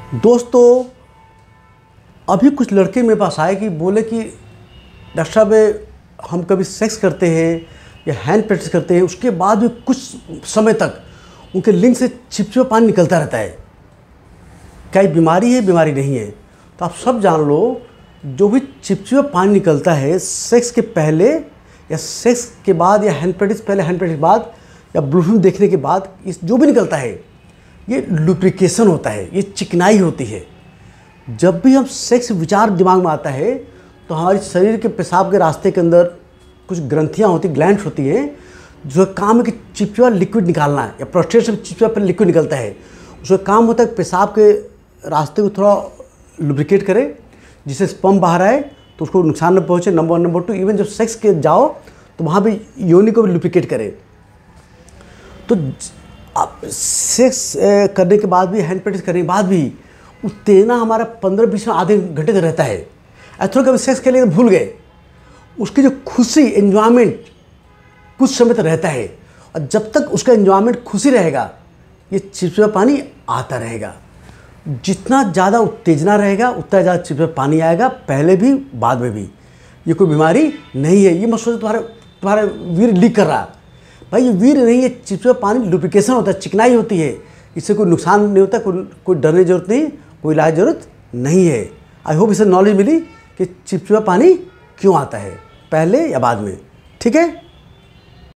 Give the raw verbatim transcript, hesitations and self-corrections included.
दोस्तों, अभी कुछ लड़के मेरे पास आए कि बोले कि डॉक्टर साहब हम कभी सेक्स करते हैं या हैंड प्रैक्टिस करते हैं, उसके बाद भी कुछ समय तक उनके लिंग से चिपचिपा पानी निकलता रहता है। क्या ये बीमारी है, बीमारी नहीं है? तो आप सब जान लो, जो भी चिपचिपा पानी निकलता है सेक्स के पहले या सेक्स के बाद या हैंड प्रैक्टिस पहले हैंड प्रैक्टिस के बाद या ब्लू फिल्म देखने के बाद, इस जो भी निकलता है ये लुब्रिकेशन होता है, ये चिकनाई होती है। जब भी हम सेक्स विचार दिमाग में आता है तो हमारे शरीर के पेशाब के रास्ते के अंदर कुछ ग्रंथियाँ होती, ग्लैंड्स होती हैं, जो काम है कि चिपचिपा लिक्विड निकालना है, या प्रोस्टेट से चिपचिपा पर लिक्विड निकलता है। उसका काम होता है पेशाब के रास्ते को थोड़ा लुब्रिकेट करे, जिससे स्पर्म बाहर आए तो उसको नुकसान न पहुँचे। Number one. Number two, even जब सेक्स के जाओ तो वहाँ भी योनि को भी लुब्रिकेट करे। तो आप सेक्स करने के बाद भी, हैंड प्रैक्टिस करने के बाद भी उत्तेजना हमारा पंद्रह बीस में आधे घंटे तक रहता है। ऐसा कभी सेक्स के लिए भूल गए, उसकी जो खुशी, एंजॉयमेंट कुछ समय तक रहता है। और जब तक उसका एंजॉयमेंट, खुशी रहेगा, ये चिपचिपा पानी आता रहेगा। जितना ज़्यादा उत्तेजना रहेगा उतना ज़्यादा चिपचिपा पानी आएगा, पहले भी बाद में भी। ये कोई बीमारी नहीं है। ये मत सोचो तुम्हारे तुम्हारा वीर लीक कर रहा, भाई ये वीर नहीं है। चिपचिपा पानी लुब्रिकेशन होता है, चिकनाई होती है, इससे कोई नुकसान नहीं होता, कोई कोई डरने की जरूरत नहीं, कोई इलाज जरूरत नहीं है। आई होप इसे नॉलेज मिली कि चिपचिपा पानी क्यों आता है, पहले या बाद में। ठीक है।